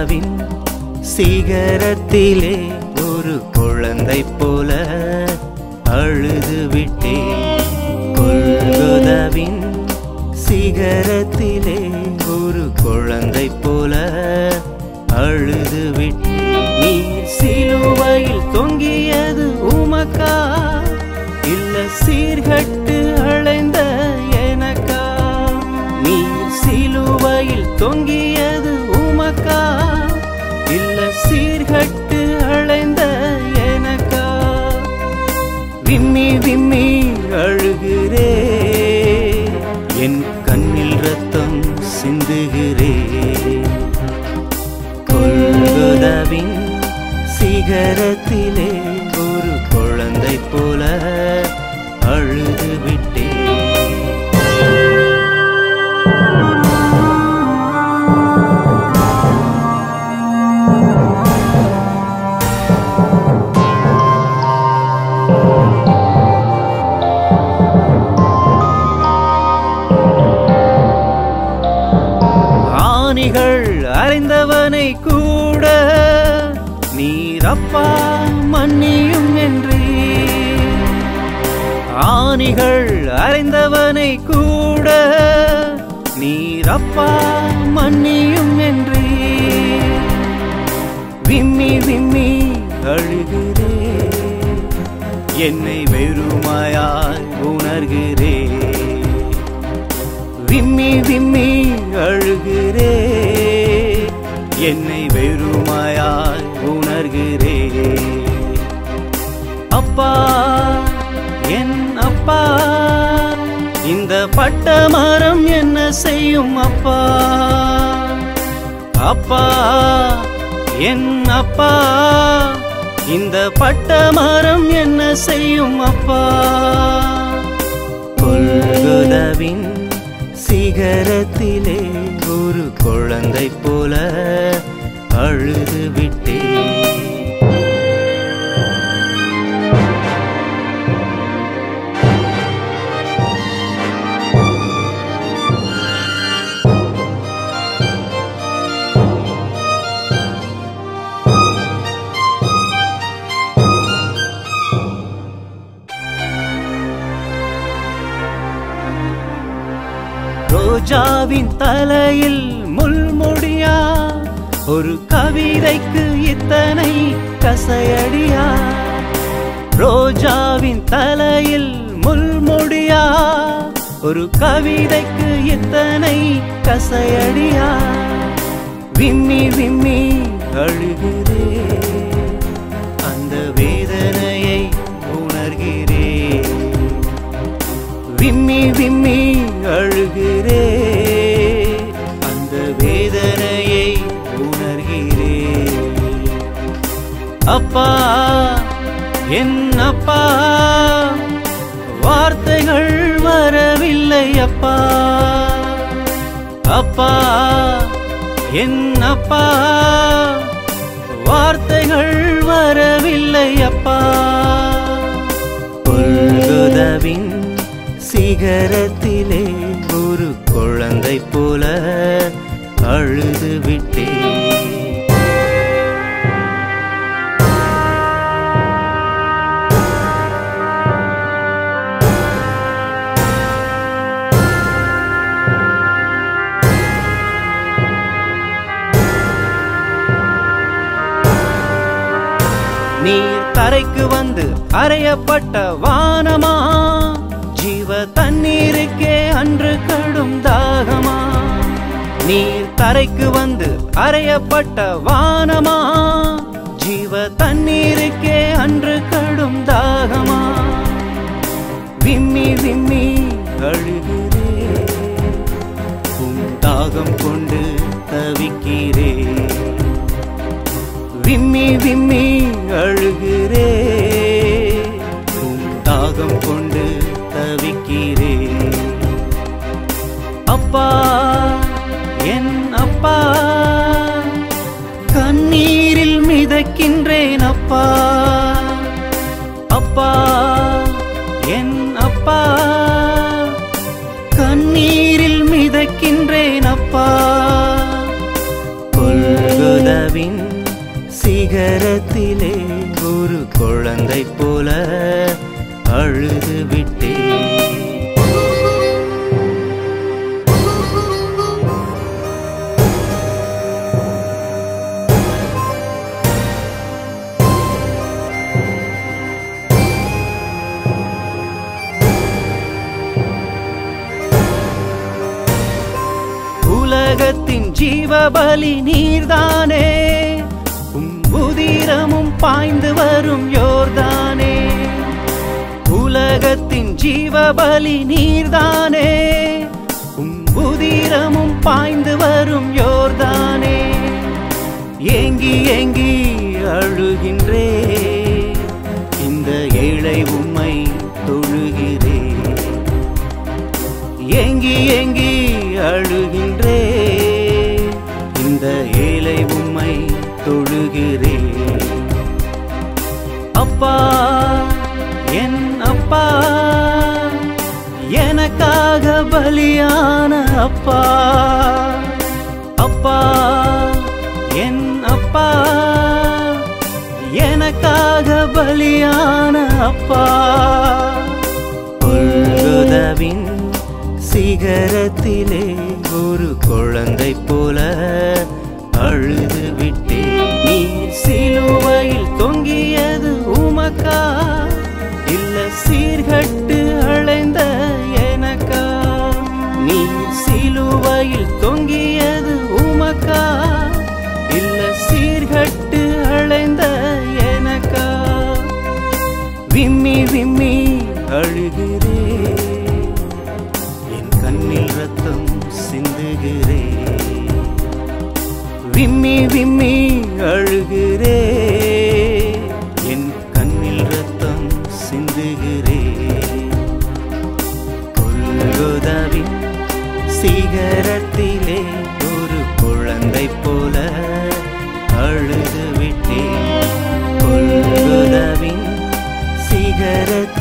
கொல்கொதாவின் சிகரத்திலே ஒரு குழந்தை போல அழுது விட்டேன். கொல்கொதாவின் சிகரத்திலே ஒரு குழந்தை போல அழுது விட்டேன். நீ சிலுவையில் தொங்கியது உமக்கா, இல்ல சீர்கட்டு அழைந்த எனக்கா? நீ சிலுவையில் தொங்கியது உமக்கா, இல்ல சீர்கட்டு அழைந்த எனக்கா? விம்மி விம்மி அழுகிறே, என் கண்ணில் ரத்தம் சிந்துகிறே. கொல்கொதாவின் சிகரத்திலே ஒரு குழந்தை போல அழுது விட்டேன். ஆணிகள் அறைந்தவனை கூட நீர் அப்பா மன்னியும் என்றே. ஆணிகள் அறைந்தவனை கூட நீர் அப்பா மன்னியும் என்றே. விம்மி விம்மி அழுகிறே, என்னை வெறுமையாய் உணர்கிறே. விம்மி விம்மி அழுகிறே, என்னை வெறுமையாய் உணர்கிறே. அப்பா, என் அப்பா, இந்த பட்ட மரம் என்ன செய்யும் அப்பா? அப்பா, என் அப்பா, இந்த பட்ட மரம் என்ன செய்யும் அப்பா? கொல்கொதாவின் சிகரத்திலே ஒரு குழந்தை போல அழுது விட்டேன். ரோஜாவின் தலையில் முள்முடியா, ஒரு கவிதைக்கு இத்தனை கசையடியா? ரோஜாவின் தலையில் முள்முடியா, ஒரு கவிதைக்கு இத்தனை கசையடியா? விம்மி விம்மி அழுகிறே, அந்த வேதனையை உணர்கிறே. விம்மி விம்மி அழுகிறே, அந்த வேதனையை உணர்கிறே. அப்பா, என் அப்பா, வார்த்தைகள் வரவில்லை அப்பா. அப்பா, என் அப்பா, வார்த்தைகள் வரவில்லை அப்பா. கொல்கொதாவின் சிகரத்திலே ஒரு குழந்தை போல அழுது விட்டேன். நீர் தரைக்கு வந்து அறையப்பட்ட வானமா, ஜீவ தண்ணீருக்கே அன்று கடும் தாகமா? நீர் தரைக்கு வந்து அறையப்பட்ட வானமா, ஜீவ தண்ணீருக்கே அன்று கடும் தாகமா? விம்மி விம்மி அழுகிறே, உம் தாகம் கொண்டு தவிக்கிறே. விம்மி விம்மி அழுகிறே, உம் தாகம் கொண்டு தவிக்கிறே. அப்பா, என் அப்பா, கண்ணீரில் மிதக்கின்றேன் அப்பா. அப்பா, என் அப்பா, கண்ணீரில் மிதக்கின்றேன் அப்பா. கொல்கொதா சிகரத்திலே ஒரு குழந்தை போல அழுது விட்டேன். உலகத்தின் ஜீவபலி நீர்தானே, உதிரமும் பாய்ந்து வரும் யோர்தானே. உலகத்தின் ஜீவபலி நீர்தானே, உதிரமும் பாய்ந்து வரும் யோர்தானே. ஏங்கி ஏங்கி அழுகின்றே, இந்த ஏழை உம்மை தொழுகிறே. ஏங்கி ஏங்கி அழுகின்றே, இந்த ஏழை உம்மை தொழுகிறே. அப்பா என் அப்பா, எனக்காக பலியான அப்பா. அப்பா என் அப்பா, எனக்காக பலியான அப்பா. கொல்கொதாவின் சிகரத்திலே ஒரு குழந்தை போல அழுது விட்டேன். நீ சிலுவையில் தொங்கியது உமக்கா, இல்ல சீர்கட்டு அழைந்த எனக்கா? நீ சிலுவையில் தொங்கியது உமக்கா, இல்ல சீர்கட்டு அழைந்த எனக்கா? விம்மி விம்மி அழுகிறே, என் கண்ணில் ரத்தம் சிந்துகிறே. விம்மி விம்மி அழுகிறே, என் கண்ணில் ரத்தம் சிந்துகிறே. கொல்கொதாவின் சிகரத்திலே ஒரு குழந்தை போல அழுது விட்டேன். கொல்கொதாவின் சிகரத்திலே